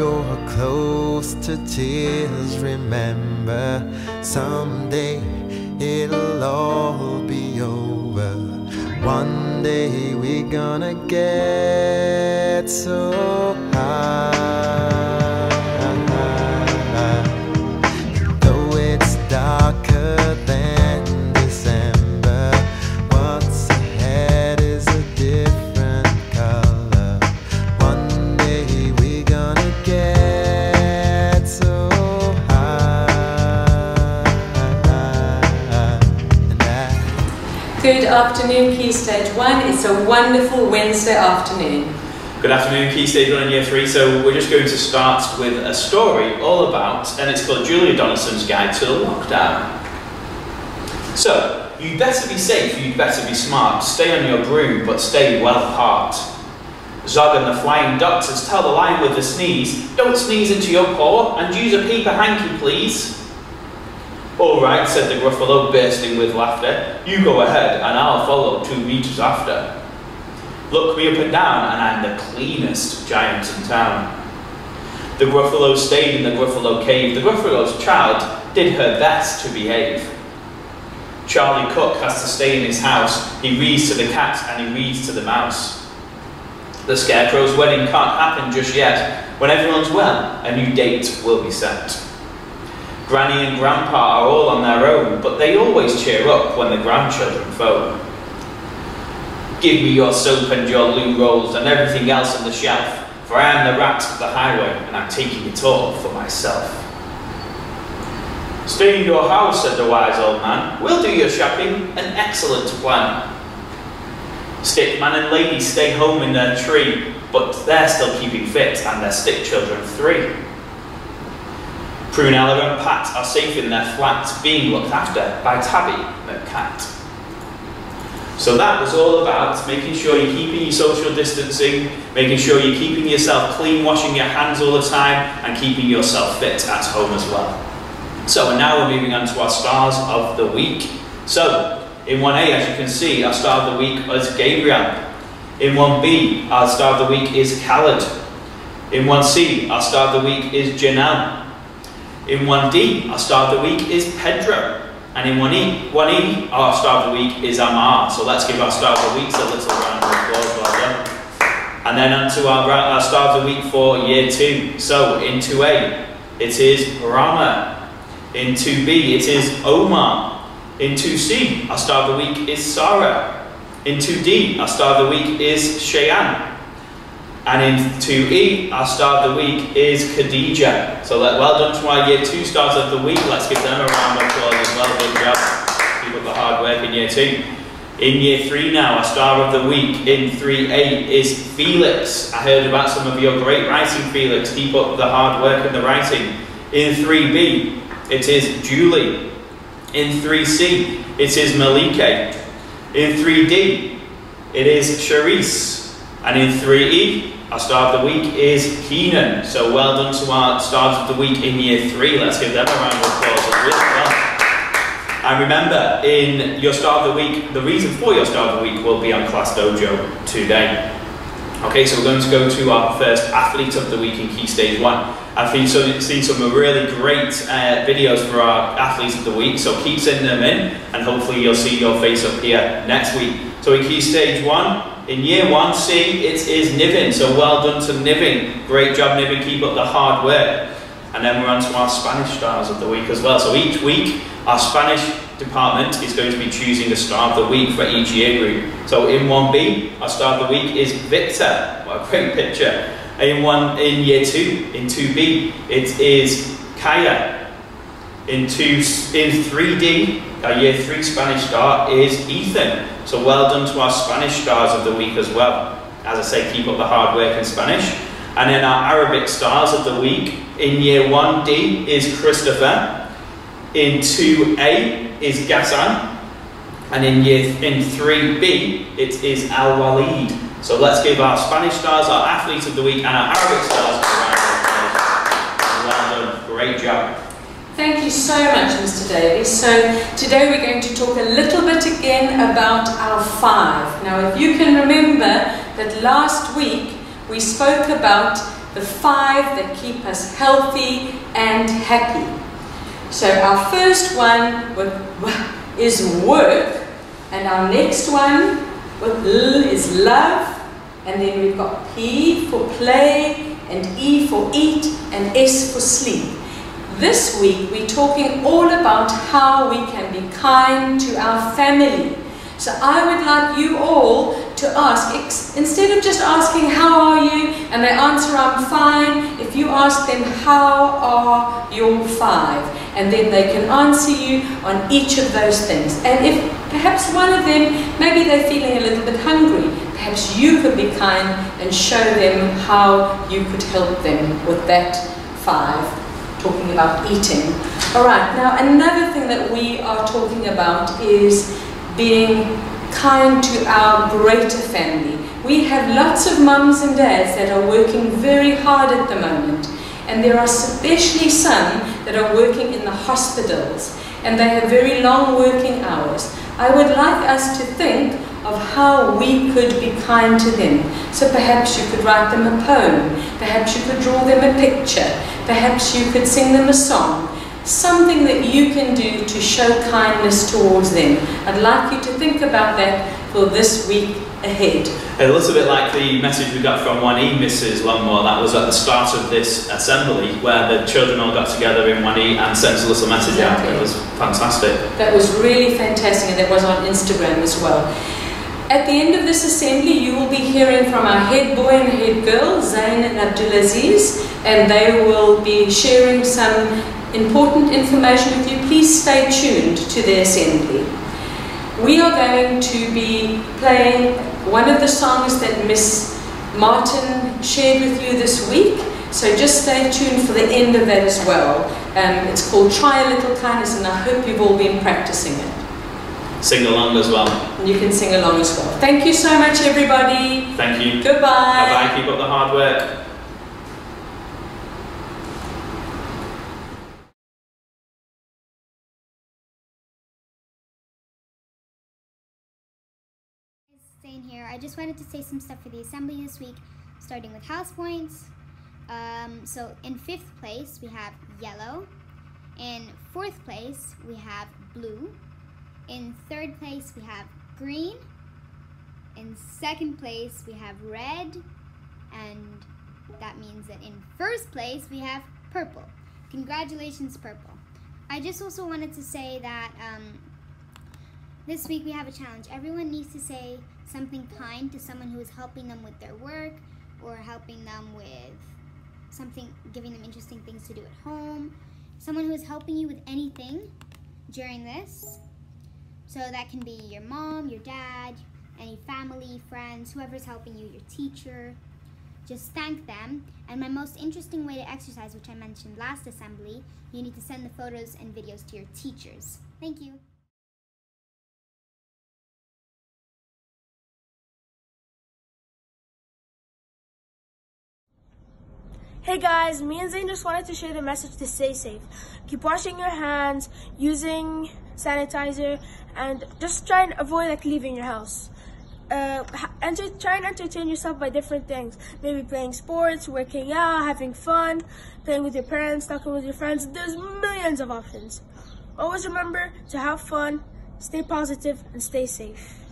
you're close to tears, remember someday it'll all be over. One day we're gonna get so high. Though it's darker than December, what's ahead is a different color. One day we're gonna get so high. Good afternoon, Key Stage 1. It's a wonderful Wednesday afternoon. Good afternoon, Key Stage 1 and Year 3. So we're just going to start with a story all about, and it's called Julia Donaldson's Guide to the Lockdown. So, you'd better be safe, you'd better be smart, stay on your broom, but stay well apart. Zog and the Flying Doctors tell the lion with the sneeze, don't sneeze into your paw and use a paper hanky, please. All right, said the Gruffalo, bursting with laughter. You go ahead and I'll follow 2 meters after. Look me up and down and I'm the cleanest giant in town. The Gruffalo stayed in the Gruffalo cave. The Gruffalo's child did her best to behave. Charlie Cook has to stay in his house. He reads to the cat and he reads to the mouse. The Scarecrow's wedding can't happen just yet. When everyone's well, a new date will be set. Granny and Grandpa are all on their own, but they always cheer up when the grandchildren phone. Give me your soap and your loo rolls and everything else on the shelf, for I am the rat of the highway and I'm taking it all for myself. Stay in your house, said the wise old man. We'll do your shopping, an excellent plan. Stickman and Lady stay home in their tree, but they're still keeping fit and their stick children 3. Prunella and Pat are safe in their flat, being looked after by Tabby the cat. So that was all about making sure you're keeping your social distancing, making sure you're keeping yourself clean, washing your hands all the time, and keeping yourself fit at home as well. So and now we're moving on to our stars of the week. So in 1A, as you can see, our star of the week is Gabriel. In 1B, our star of the week is Khaled. In 1C, our star of the week is Janelle. In 1D, our star of the week is Pedro. And in 1E, our star of the week is Amar. So let's give our star of the week a little round of applause. Well done. And then on to our star of the week for Year 2. So in 2A, it is Rama. In 2B, it is Omar. In 2C, our star of the week is Sarah. In 2D, our star of the week is Cheyenne. And in 2E, our star of the week is Khadija. So well done to our Year 2 stars of the week. Let's give them a round of applause as well. Good job. Keep up the hard work in Year 2. In Year 3 now, our star of the week in 3A is Felix. I heard about some of your great writing, Felix. Keep up the hard work in the writing. In 3B, it is Julie. In 3C, it is Malike. In 3D, it is Charisse. And in 3E, our star of the week is Keenan. So well done to our stars of the week in Year 3. Let's give them a round of applause. Really well. And remember, in your star of the week, the reason for your star of the week will be on Class Dojo today. Okay, so we're going to go to our first athlete of the week in Key Stage 1. I've seen some really great videos for our athletes of the week, so keep sending them in, and hopefully you'll see your face up here next week. So in Key Stage 1, in Year 1C, it is Niven. So well done to Niven. Great job, Niven. Keep up the hard work. And then we're on to our Spanish stars of the week as well. So each week, our Spanish department is going to be choosing a star of the week for each year group. So in 1B, our star of the week is Victor. What a great picture. In Year 2, in 2B, it is Kaya. In 3D, our Year 3 Spanish star is Ethan. So well done to our Spanish stars of the week as well. As I say, keep up the hard work in Spanish. And then our Arabic stars of the week in Year 1D is Christopher. In 2A is Ghassan. And in 3B, it is Al-Walid. So let's give our Spanish stars, our athletes of the week, and our Arabic stars a round of applause. Well done, great job. Thank you so much, Mr. Davies. So today we're going to talk a little bit again about our 5. Now, if you can remember that last week we spoke about the 5 that keep us healthy and happy. So our first one is work, and our next one with L is love, and then we've got P for play, and E for eat, and S for sleep. This week we're talking all about how we can be kind to our family. So I would like you all to ask, instead of just asking how are you, and they answer I'm fine, if you ask them how are your 5, and then they can answer you on each of those things. And if perhaps one of them, maybe they're feeling a little bit hungry, perhaps you could be kind and show them how you could help them with that 5, talking about eating. All right, now another thing that we are talking about is being kind to our greater family. We have lots of mums and dads that are working very hard at the moment, and there are especially some that are working in the hospitals, and they have very long working hours. I would like us to think of how we could be kind to them. So perhaps you could write them a poem, perhaps you could draw them a picture, perhaps you could sing them a song. Something that you can do to show kindness towards them. I'd like you to think about that for this week ahead. A little bit like the message we got from 1E, Mrs. Longmore, that was at the start of this assembly, where the children all got together in 1E and sent a little message out. It was fantastic. That was really fantastic, and that was on Instagram as well. At the end of this assembly, you will be hearing from our head boy and head girl, Zain and Abdulaziz, and they will be sharing some important information with you. Please stay tuned to the assembly. We are going to be playing one of the songs that Miss Martin shared with you this week, so just stay tuned for the end of that as well. It's called Try a Little Kindness, and I hope you've all been practicing it. Sing along as well. And you can sing along as well. Thank you so much, everybody. Thank you. Goodbye. Bye-bye. Keep up the hard work. Staying here, I just wanted to say some stuff for the assembly this week, starting with house points. So in 5th place we have yellow, in 4th place we have blue, in 3rd place we have green, in 2nd place we have red, and that means that in 1st place we have purple. Congratulations, purple. I just also wanted to say that this week we have a challenge. Everyone needs to say something kind to someone who is helping them with their work, or helping them with something, giving them interesting things to do at home. Someone who is helping you with anything during this. So that can be your mom, your dad, any family, friends, whoever's helping you, your teacher. Just thank them. And my most interesting way to exercise, which I mentioned last assembly, you need to send the photos and videos to your teachers. Thank you. Hey guys, me and Zain just wanted to share the message to stay safe. Keep washing your hands, using sanitizer, and just try and avoid leaving your house. Try and entertain yourself by different things. Maybe playing sports, working out, having fun, playing with your parents, talking with your friends. There's millions of options. Always remember to have fun, stay positive, and stay safe.